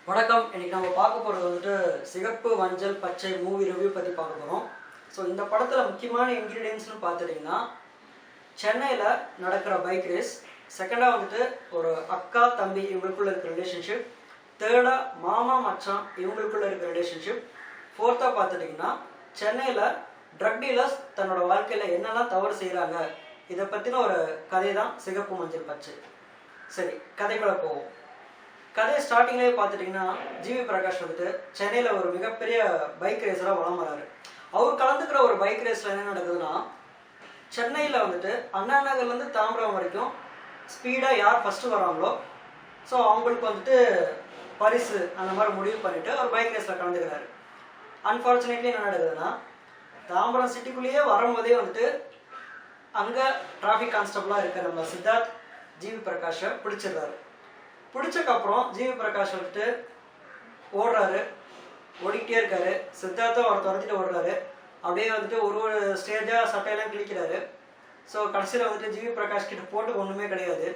வணக்கம். இன்னைக்கு நம்ம பார்க்க போகிறது வந்துட்டு சிகப்பு மஞ்சள் பச்சை மூவி ரிவ்யூ பற்றி பார்க்க போகிறோம். ஸோ இந்த படத்தில் முக்கியமான இன்க்ரீடியன்ட்ஸ்னு பார்த்துட்டிங்கன்னா சென்னையில் நடக்கிற பைக் ரேஸ், செகண்டாக வந்துட்டு ஒரு அக்கா தம்பி இவங்களுக்குள்ள இருக்கிற ரிலேஷன்ஷிப், தேர்டாக மாமா மச்சான் இவங்களுக்குள்ள இருக்கிற ரிலேஷன்ஷிப், ஃபோர்த்தாக பார்த்துட்டிங்கன்னா சென்னையில் ட்ரக் டீலர்ஸ் தன்னோட வாழ்க்கையில் என்னெல்லாம் தவறு செய்கிறாங்க, இதை பற்றின ஒரு கதை தான் சிகப்பு மஞ்சள் பச்சை. சரி, கதைக்குள்ள போவோம். கதை ஸ்டார்டிங்லேயே பார்த்துட்டிங்கன்னா ஜிவி பிரகாஷ் வந்துட்டு சென்னையில் ஒரு மிகப்பெரிய பைக் ரேஸராக வளம் வராரு. அவர் கலந்துக்கிற ஒரு பைக் ரேஸில் என்ன நடக்குதுன்னா, சென்னையில் வந்துட்டு அண்ணா நகர்லேருந்து தாம்பரம் வரைக்கும் ஸ்பீடாக யார் ஃபஸ்ட்டு வராங்களோ ஸோ அவங்களுக்கு வந்துட்டு பரிசு அந்த மாதிரி முடிவு பண்ணிவிட்டு அவர் பைக் ரேஸில் கலந்துக்கிறாரு. அன்ஃபார்ச்சுனேட்லி என்ன நடக்குதுன்னா, தாம்பரம் சிட்டிக்குள்ளேயே வரும்போதே வந்துட்டு அங்கே டிராஃபிக் கான்ஸ்டபிளாக இருக்க நம்ம சித்தார்த் ஜிவி பிரகாஷை பிடிச்சிடுறாரு. பிடிச்சக்கப்புறம் ஜிவி பிரகாஷ் வந்துட்டு ஓடுறாரு, ஓடிக்கிட்டே இருக்காரு. சித்தார்த்தும் அவர் துரத்திட்டு ஓடுறாரு. அப்படியே வந்துட்டு ஒரு ஒரு ஸ்டேஜாக சட்டையெல்லாம் கிழிக்கிறாரு. ஸோ கடைசியில் வந்துட்டு ஜிவி பிரகாஷ் கிட்ட போட்டு ஒன்றுமே கிடையாது.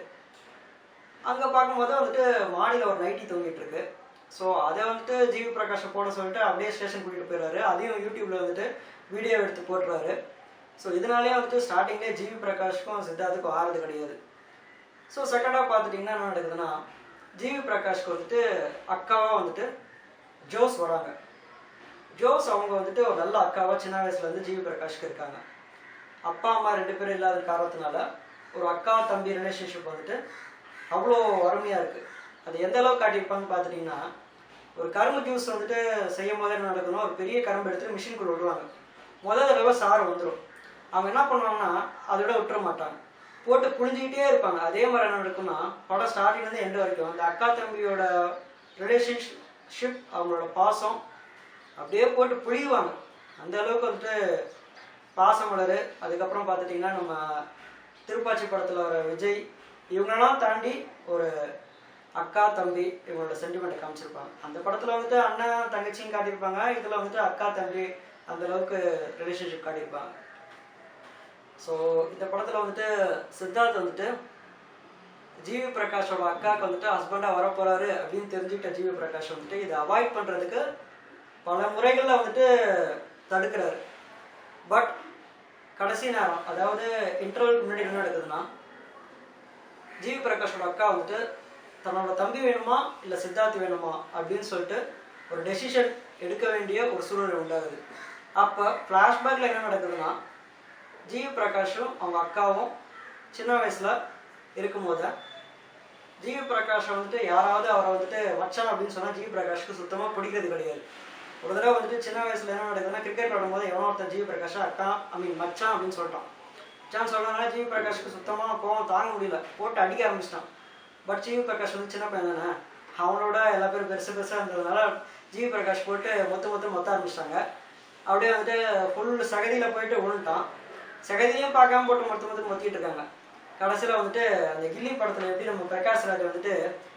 அங்கே பார்க்கும்போது வந்துட்டு மாடியில் ஒரு நைட்டி தூங்கிட்டு இருக்கு. ஸோ அதை வந்துட்டு ஜிவி பிரகாஷை போட சொல்லிட்டு அப்படியே ஸ்டேஷன் கூட்டிகிட்டு போயிடுறாரு. அதையும் யூடியூப்பில் வந்துட்டு வீடியோ எடுத்து போட்டுறாரு. ஸோ இதனாலே வந்துட்டு ஸ்டார்டிங்லேயே ஜிவி பிரகாஷ்க்கும் சித்தார்த்துக்கும் ஆறுது கிடையாது. ஸோ செகண்டாக பார்த்துட்டிங்கன்னா என்ன நடக்குதுன்னா, ஜிவி பிரகாஷ்க்கு வந்துட்டு அக்காவாக வந்துட்டு ஜோஸ் வராங்க. ஜோஸ் அவங்க வந்துட்டு ஒரு நல்ல அக்காவாக சின்ன வயசுலேருந்து ஜிவி பிரகாஷ்க்கு இருக்காங்க. அப்பா அம்மா 2 பேரும் இல்லாத காரணத்தினால ஒரு அக்கா தம்பி ரிலேஷன்ஷிப் வந்துட்டு அவ்வளோ அருமையாக இருக்குது. அது எந்த அளவுக்கு காட்டியிருப்பான்னு பார்த்துட்டிங்கன்னா, ஒரு கரும்பு ஜூஸ் வந்துட்டு செய்யும் போது என்ன நடக்கணும், ஒரு பெரிய கரும்பு எடுத்து மிஷினுக்குள்ள விடுவாங்க. முதல் தடவை சாறு வந்துடும். அவங்க என்ன பண்ணுவாங்கன்னா அதோட விட்டுற மாட்டாங்க, போட்டு புழிஞ்சிக்கிட்டே இருப்பாங்க. அதே மாதிரி என்ன நடக்கும்னா, படம் ஸ்டார்டிங்லேருந்து எண்டு வரைக்கும் அந்த அக்கா தம்பியோட ரிலேஷன்ஷிப், அவங்களோட பாசம் அப்படியே போட்டு புழிவாங்க. அந்த அளவுக்கு வந்துட்டு பாசம் மலர். அதுக்கப்புறம் பார்த்துட்டிங்கன்னா நம்ம திருப்பாச்சி படத்தில் வர விஜய், இவங்களெல்லாம் தாண்டி ஒரு அக்கா தம்பி இவங்களோட சென்டிமெண்ட்டை காமிச்சிருப்பாங்க. அந்த படத்தில் வந்துட்டு அண்ணன் தங்கச்சியும் காட்டியிருப்பாங்க. இதில் வந்துட்டு அக்கா தம்பி அந்த அளவுக்கு ரிலேஷன்ஷிப் காட்டியிருப்பாங்க. ஸோ இந்த படத்தில் வந்துட்டு சித்தார்த் வந்துட்டு ஜிவி பிரகாஷோட அக்காவுக்கு வந்துட்டு ஹஸ்பண்டாக வரப்போகிறாரு அப்படின்னு தெரிஞ்சுக்கிட்ட ஜிவி பிரகாஷ் வந்துட்டு இதை அவாய்ட் பண்ணுறதுக்கு பல முறைகளில் வந்துட்டு தடுக்கிறாரு. பட் கடைசி நேரம், அதாவது இன்டர்வலுக்கு முன்னாடி என்ன நடக்குதுன்னா, ஜிவி பிரகாஷோட அக்கா வந்துட்டு தன்னோட தம்பி வேணுமா இல்லை சித்தார்த் வேணுமா அப்படின்னு சொல்லிட்டு ஒரு டெசிஷன் எடுக்க வேண்டிய ஒரு சூழ்நிலை உண்டாகுது. அப்போ ஃப்ளாஷ்பேக்கில் என்ன நடக்குதுன்னா, ஜிவி பிரகாஷும் அவங்க அக்காவும் சின்ன வயசில் இருக்கும்போது ஜிவி பிரகாஷை வந்துட்டு யாராவது அவரை வந்துட்டு மச்சான் அப்படின்னு சொன்னால் ஜிவி பிரகாஷ்க்கு சுத்தமாக பிடிக்கிறது கிடையாது. ஒரு தடவை வந்துட்டு சின்ன வயசில் என்ன நடக்குதுன்னா, கிரிக்கெட் விளையாடும்போது எவனோ ஒருத்தன் ஜிவி பிரகாஷை அக்கா மச்சான் அப்படின்னு சொல்லிட்டான். மச்சான் சொல்கிறதுனால ஜிவி பிரகாஷ்க்கு சுத்தமாக கோவம் தாங்க முடியல, போட்டு அடிக்க ஆரம்பிச்சிட்டான். பட் ஜிவி பிரகாஷ் வந்து சின்ன பையன் தானே, அவனோட எல்லா பேரும் பெருசாக இருந்ததுனால ஜிவி பிரகாஷ் போட்டு மொத்த ஆரம்பிச்சிட்டாங்க. அப்படியே வந்துட்டு ஃபுல் சகதியில் போயிட்டு விழுந்துட்டான். சகதியும் பார்க்காம போட்டு மொத்திட்டு இருக்காங்க. கடைசியில் வந்துட்டு அந்த கில்லி படத்தில் எப்படி நம்ம பிரகாஷ் ராஜ் வந்துட்டு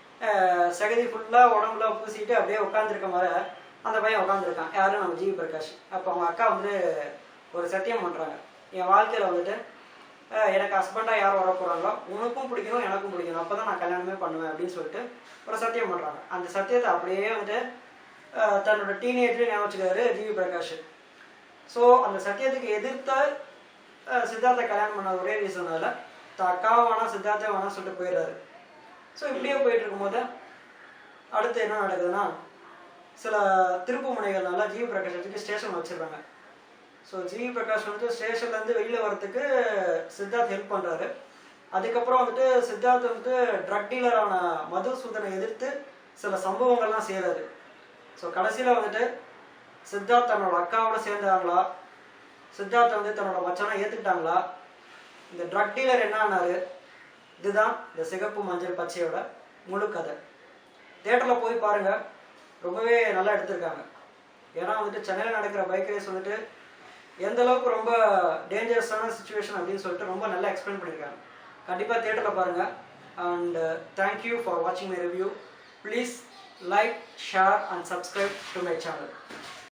சகதி ஃபுல்லாக உடம்புல பூசிட்டு அப்படியே உட்காந்துருக்க மாதிரி அந்த பையன் உட்காந்துருக்கான். யாரும் நம்ம ஜிவி பிரகாஷ். அப்போ அவங்க அக்கா வந்து ஒரு சத்தியம் பண்ணுறாங்க, என் வாழ்க்கையில் வந்துட்டு எனக்கு ஹஸ்பண்டாக யார் வர போகிறாங்களோ உனக்கும் பிடிக்கணும் எனக்கும் பிடிக்கணும், அப்போ தான் நான் கல்யாணமே பண்ணுவேன் அப்படின்னு சொல்லிட்டு ஒரு சத்தியம் பண்ணுறாங்க. அந்த சத்தியத்தை அப்படியே வந்துட்டு தன்னோட டீனேஜ்லேயும் ஞாபகம் வச்சுக்காரு ஜிவி பிரகாஷ். ஸோ அந்த சத்தியத்துக்கு எதிர்த்த சித்தார்த்தை கல்யாணம் பண்ண ஒரே ரீசனால அக்காவும் வேணாம் சித்தார்த்தே வேணாம் சொல்லிட்டு போயிடுறாரு. ஸோ இப்படியே போயிட்டு இருக்கும்போது அடுத்து என்ன நடக்குதுன்னா, சில திருப்பு முனைகள்னால ஜிவி பிரகாஷ் வச்சுட்டு ஸ்டேஷன் வச்சிடுறாங்க. ஸோ ஜிவி பிரகாஷ் வந்துட்டு ஸ்டேஷன்லேருந்து வெளியில் வரத்துக்கு சித்தார்த் ஹெல்ப் பண்ணுறாரு. அதுக்கப்புறம் வந்துட்டு சித்தார்த் வந்துட்டு ட்ரக் டீலரான மதுசூதனை எதிர்த்து சில சம்பவங்கள்லாம் செய்கிறாரு. ஸோ கடைசியில் வந்துட்டு சித்தார்த் தன்னோட அக்காவோட சேர்ந்தாங்களா, சித்தார்த் வந்து தன்னோட மச்சானை ஏற்றுக்கிட்டாங்களா, இந்த ட்ரக் டீலர் என்ன ஆனாரு, இதுதான் இந்த சிகப்பு மஞ்சள் பச்சையோட முழு கதை. தியேட்டரில் போய் பாருங்கள், ரொம்பவே நல்லா எடுத்திருக்காங்க. ஏன்னா வந்துட்டு சென்னையில் நடக்கிற பைக் ரேஸ் வந்துட்டு எந்த அளவுக்கு ரொம்ப டேஞ்சரஸான சுச்சுவேஷன் அப்படின்னு சொல்லிட்டு ரொம்ப நல்லா எக்ஸ்பிளைன் பண்ணியிருக்காங்க. கண்டிப்பாக தியேட்டரில் பாருங்கள். அண்ட் தேங்க்யூ ஃபார் வாட்சிங் my review. Please like, share and subscribe to my channel.